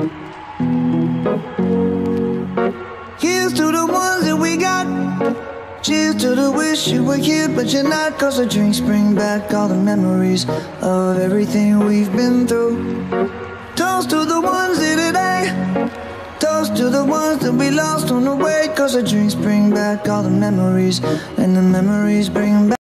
Here's to the ones that we got. Cheers to the wish you were here but you're not. Cause the drinks bring back all the memories of everything we've been through. Toast to the ones here today. Toast to the ones that we lost on the way. Cause the drinks bring back all the memories, and the memories bring back